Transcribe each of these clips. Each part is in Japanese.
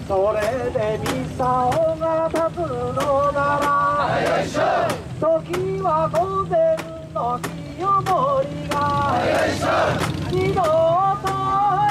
それでミサオが立つのなら時は午前の清盛が二度と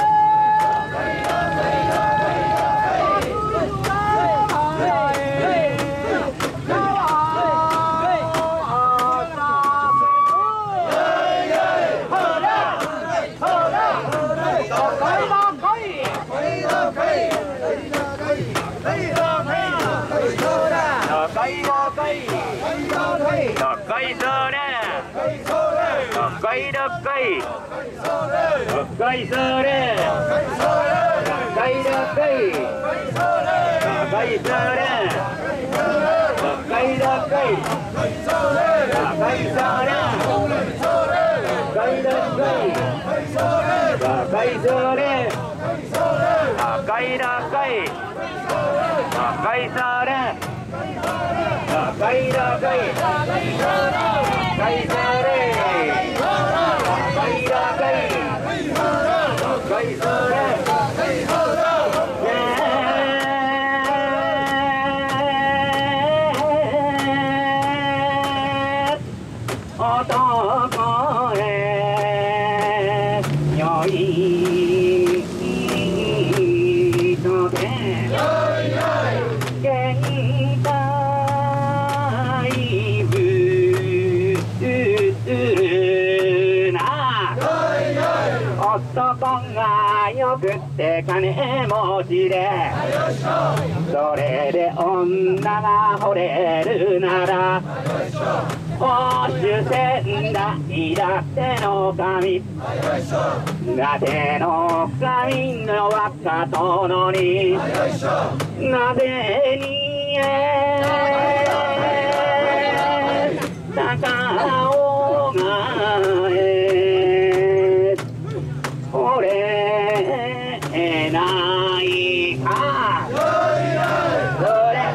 金持ちでそれで女が惚れるなら宝珠仙台だっての神だての神の若殿になぜに高尾が惚れないかそれ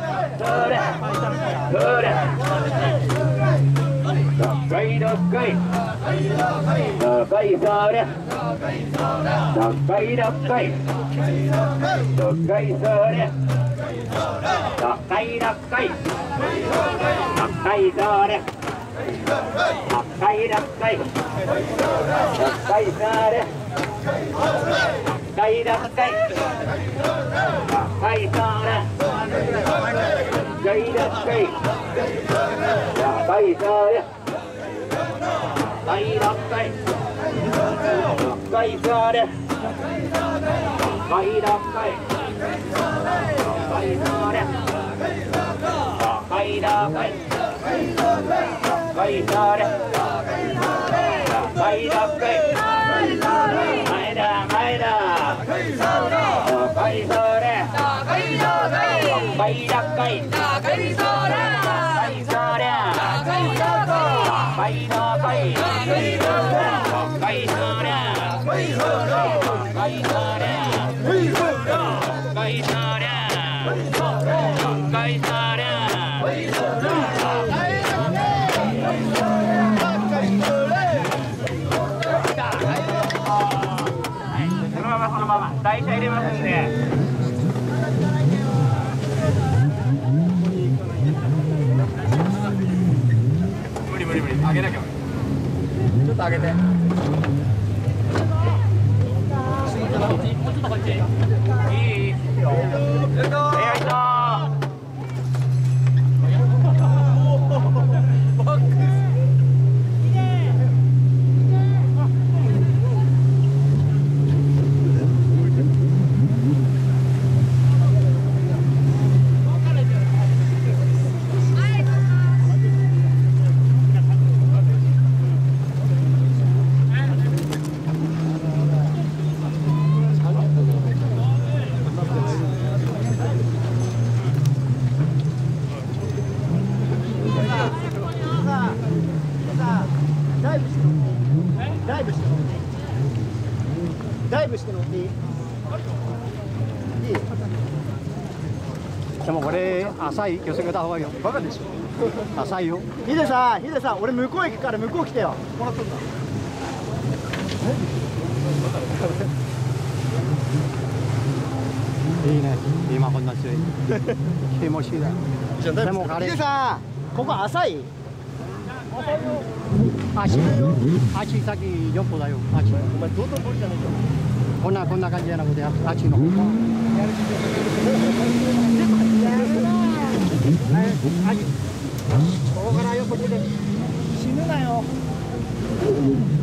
高い高い高いそれ高い高い高いそれ高い高い高いそれ高い高い高いそれ高い高い高いそれ高いそれ高い高い高いそれ高い高い高いそれ高い高い高いそれ高い高い高いそれ高い高い前だ前だ高いそれ高い高い高いそれ高いそれ高い高いそれ高い高い高いそのまま台車入れますんで。無理無理無理、上げなきゃ。ちょっと上げて。もうちょっとこっち。いい。いいよ。よいしょ。ダイブして乗っていい？いい？でもこれ浅い寄せ方はよ。バカでしょ。浅いよ。ヒデさん、俺向こう行くから向こう来てよ。もらったんだ。 いいね、今こんな強い。気持ちいいだ。でも彼さん、ここ浅い。足先横だよ。足。お前どうとこじゃないか。こんな感じじゃなくて、足の方。ここから横で死ぬなよ。